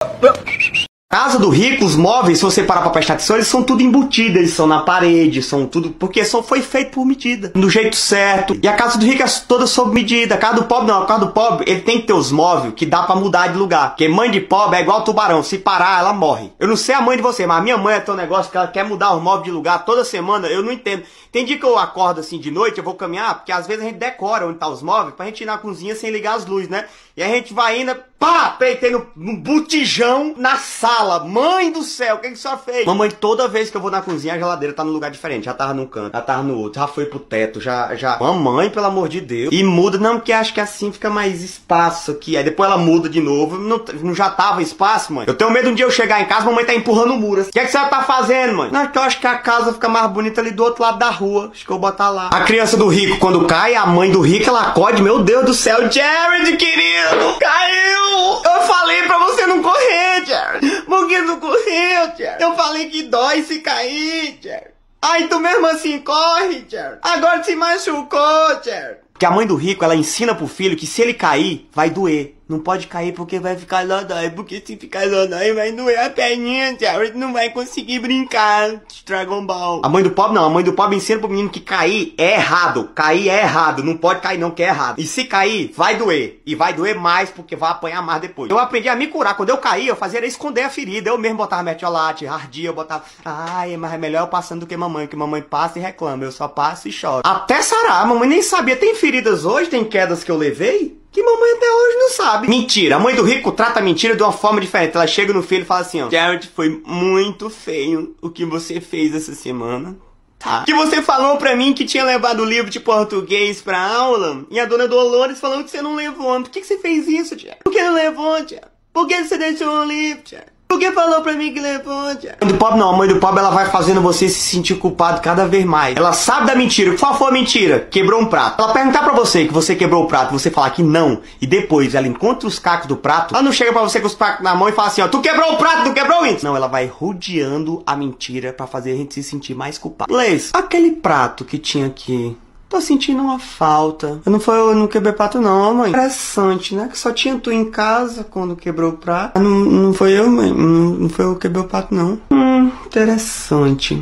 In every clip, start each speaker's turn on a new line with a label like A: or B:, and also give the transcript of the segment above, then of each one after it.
A: Casa do rico, os móveis, se você parar pra prestar atenção, eles são tudo embutidos, eles são na parede, são tudo... Porque só foi feito por medida, do jeito certo. E a casa do rico é toda sob medida. A casa do pobre não, a casa do pobre, ele tem que ter os móveis que dá pra mudar de lugar. Porque mãe de pobre é igual tubarão, se parar, ela morre. Eu não sei a mãe de você, mas a minha mãe é teu negócio que ela quer mudar os móveis de lugar toda semana, eu não entendo. Tem dia que eu acordo assim de noite, eu vou caminhar, porque às vezes a gente decora onde tá os móveis, pra gente ir na cozinha sem ligar as luzes, né? E a gente vai indo, pá, peitei no botijão na sala. Mãe do céu, o que a senhora fez? Mamãe, toda vez que eu vou na cozinha, a geladeira tá no lugar diferente. Já tava num canto, já tava no outro, já foi pro teto, já... Mamãe, pelo amor de Deus. E muda, não, porque acho que assim fica mais espaço aqui. Aí depois ela muda de novo. Não já tava espaço, mãe? Eu tenho medo um dia eu chegar em casa, mamãe tá empurrando o muro. O que a senhora tá fazendo, mãe? Não, é que eu acho que a casa fica mais bonita ali do outro lado da rua. Acho que eu vou botar lá. A criança do rico, quando cai, a mãe do rico, ela acode. Meu Deus do céu, Jared, querido! Caiu! Eu falei pra você não correr, Jared. Por que não correu, Jared? Eu falei que dói se cair, Jared. Ai, tu mesmo assim corre, Jared. Agora se machucou, Jared. Porque a mãe do rico, ela ensina pro filho que se ele cair, vai doer. Não pode cair porque vai ficar dói. Porque se ficar dói, vai doer a perninha, Jared. Não vai conseguir brincar de Dragon Ball. A mãe do pobre não. A mãe do pobre ensina pro menino que cair é errado. Cair é errado. Não pode cair não, que é errado. E se cair, vai doer. E vai doer mais porque vai apanhar mais depois. Eu aprendi a me curar. Quando eu caí, eu fazia era esconder a ferida. Eu mesmo botava metiolate, ardia, eu botava... Ai, mas é melhor eu passando do que mamãe. Que mamãe passa e reclama. Eu só passo e choro. Até sarar. A mamãe nem sabia. Tem feridas hoje? Tem quedas que eu levei? Que mamãe até hoje não sabe. Mentira. A mãe do rico trata a mentira de uma forma diferente. Ela chega no filho e fala assim, ó. Jared, foi muito feio o que você fez essa semana. Tá. Que você falou pra mim que tinha levado o livro de português pra aula. E a dona Dolores falou que você não levou. Por que você fez isso, Jared? Por que não levou, Jared? Por que você deixou o livro, Jared? Por que falou pra mim que levou, Jared? A mãe do pobre não, a mãe do pobre ela vai fazendo você se sentir culpado cada vez mais. Ela sabe da mentira. Qual foi a mentira? Quebrou um prato. Ela perguntar pra você que você quebrou o prato, você falar que não, e depois ela encontra os cacos do prato, ela não chega pra você com os cacos na mão e fala assim, ó, tu quebrou o prato, tu quebrou isso. Não, ela vai rodeando a mentira pra fazer a gente se sentir mais culpado. Leis, aquele prato que tinha aqui... Tô sentindo uma falta. Eu não quebrei o prato não, mãe. Interessante, né? Que só tinha tu em casa quando quebrou o prato. Não foi eu, mãe. Não foi eu que quebrei o prato, não. Interessante.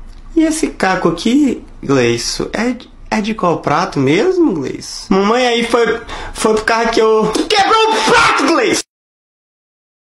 A: E esse caco aqui, Gleice, é de qual prato mesmo, Gleice? Mamãe aí foi pro carro que eu... Tu quebrou o prato, Gleice!